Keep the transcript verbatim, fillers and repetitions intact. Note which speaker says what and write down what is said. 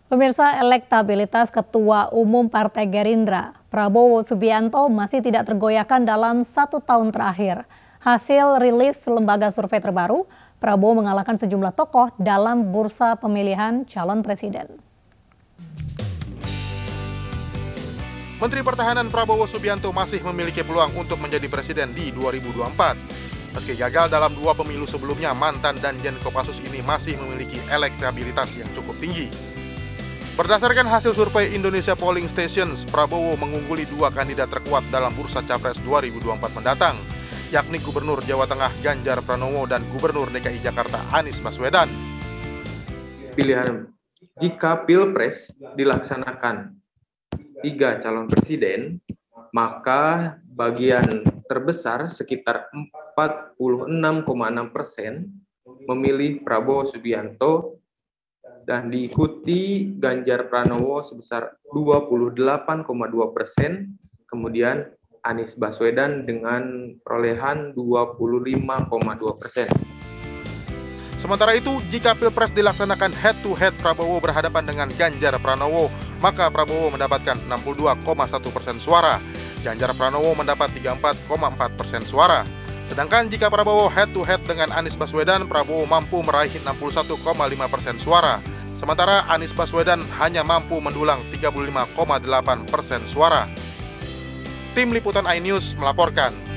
Speaker 1: Pemirsa, elektabilitas Ketua Umum Partai Gerindra, Prabowo Subianto masih tidak tergoyahkan dalam satu tahun terakhir. Hasil rilis lembaga survei terbaru, Prabowo mengalahkan sejumlah tokoh dalam bursa pemilihan calon presiden.
Speaker 2: Menteri Pertahanan Prabowo Subianto masih memiliki peluang untuk menjadi presiden di dua ribu dua puluh empat. Meski gagal dalam dua pemilu sebelumnya, mantan Danjen Kopassus ini masih memiliki elektabilitas yang cukup tinggi. Berdasarkan hasil survei Indonesia Polling Stations, Prabowo mengungguli dua kandidat terkuat dalam bursa Capres dua ribu dua puluh empat mendatang, yakni Gubernur Jawa Tengah Ganjar Pranowo dan Gubernur D K I Jakarta Anies Baswedan.
Speaker 3: Pilihan jika Pilpres dilaksanakan tiga calon presiden, maka bagian terbesar sekitar empat puluh enam koma enam persen memilih Prabowo Subianto dan diikuti Ganjar Pranowo sebesar dua puluh delapan koma dua persen, kemudian Anies Baswedan dengan perolehan dua puluh lima koma dua persen.
Speaker 2: Sementara itu, jika Pilpres dilaksanakan head-to-head Prabowo berhadapan dengan Ganjar Pranowo, maka Prabowo mendapatkan enam puluh dua koma satu persen suara, Ganjar Pranowo mendapat tiga puluh empat koma empat persen suara. Sedangkan jika Prabowo head-to-head dengan Anies Baswedan, Prabowo mampu meraih enam puluh satu koma lima persen suara. Sementara Anies Baswedan hanya mampu mendulang tiga puluh lima koma delapan persen suara. Tim Liputan iNews melaporkan.